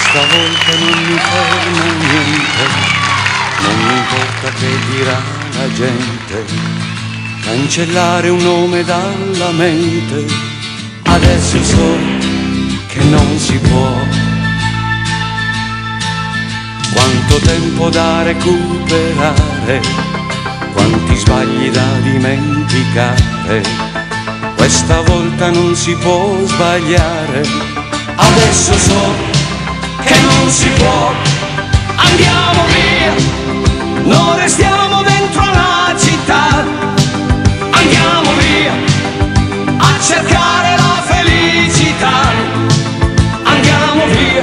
Stavolta non mi fermo niente, non mi importa che dirà la gente, cancellare un nome dalla mente, adesso so che non si può. Quanto tempo da recuperare, quanti sbagli da dimenticare, questa volta non si può sbagliare, adesso so che non si può. Andiamo via, non restiamo dentro la città, andiamo via a cercare la felicità, andiamo via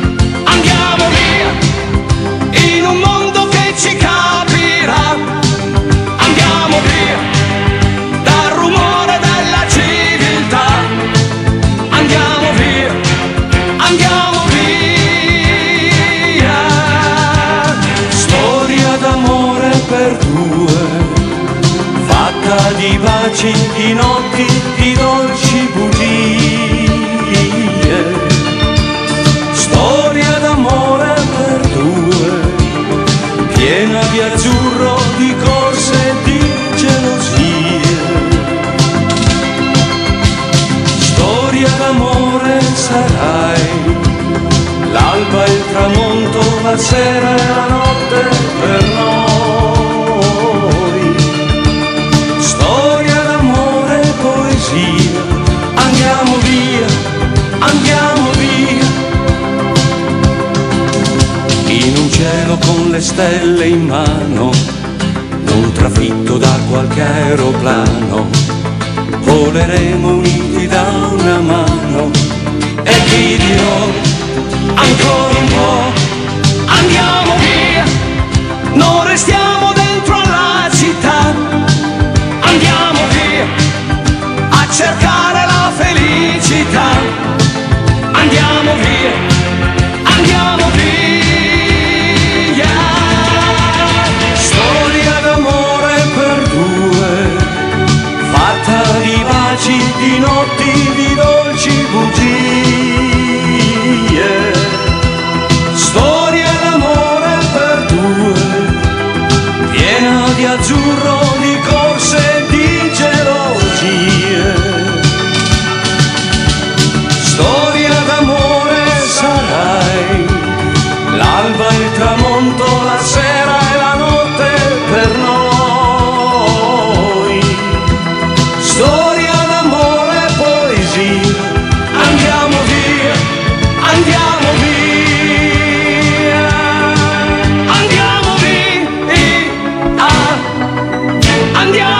in un mondo che ci capirà, andiamo via dal rumore della civiltà, andiamo via, andiamo via. Storia d'amore per due, fatta di baci, di notti, di dolci bugie. Storia d'amore per due, piena di azzurro, di corse e di gelosie. Storia d'amore sarai, l'alba e il tramonto, la sera e la notte per noi. Storia d'amore e poesia, andiamo via, andiamo via. In un cielo con le stelle in mano, non trafitto da qualche aeroplano, voleremo uniti da una mano e ti dirò ancora un po', andiamo via, non restiamo dentro la città, andiamo via a cercare la felicità, andiamo via, andiamo via. Storia d'amore per due, fatta di baci, di notti, di dolci bugie. Storia d'amore per due, piena di azzurro, di corse e di gelosie. Storia d'amore sarai, l'alba e il tramonto, la sera e la notte per noi. Storia d'amore e poesia, andiamo via, andiamo via, andiamo via, andiamo.